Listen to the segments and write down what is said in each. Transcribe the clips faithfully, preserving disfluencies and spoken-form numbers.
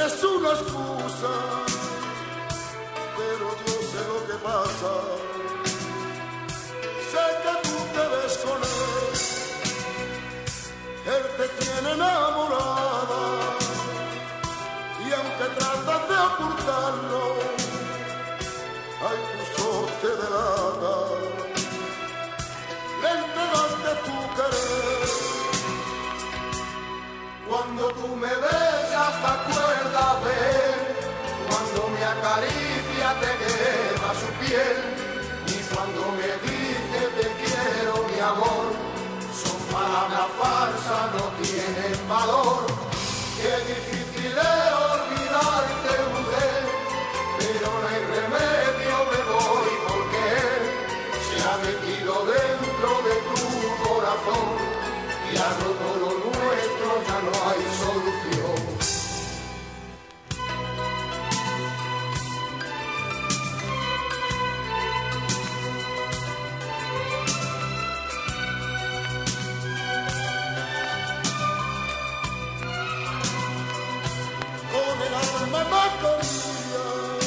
tienes una excusa, pero yo sé lo que pasa. Sé que tú te ves con él, él te tiene enamorada, y aunque tratas de ocultarlo, ay, tus ojos te delatan. Le entregaste tu querer. Cuando tú me besas te acuerdas de él, cuando me acaricia te quema su piel, y cuando me dice te quiero mi amor, son palabras falsas, no tienen valor. Qué difícil es olvidarte, mujer, pero no hay remedio, me voy porque él se ha metido dentro de tu corazón y ha roto lo nuestro, ya no hay solución. Con el alma me quería,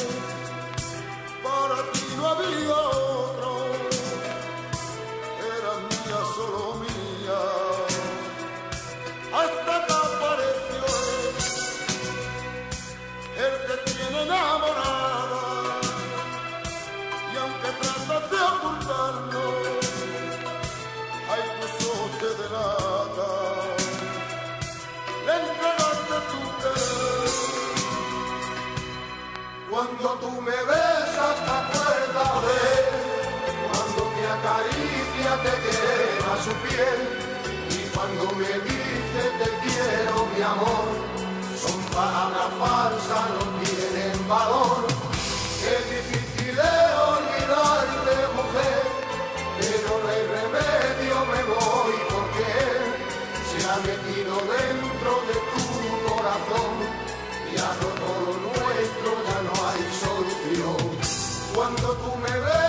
para ti no había otro, era mía, solo mía, hasta que apareció él, él te tiene enamorada, y aunque tratas de ocultarlo, ay, tus ojos te delatan. Le entregaste tu querer. Cuando tú me besas te acuerdas de él, cuando te acaricia te quema su piel, y cuando me dice te quiero mi amor, son palabras falsas, no tienen valor. Qué difícil es olvidarte, mujer, pero no hay remedio, me voy porque él se ha metido dentro de tu corazón y ha roto lo nuestro, ya no hay solución. Cuando tú me ves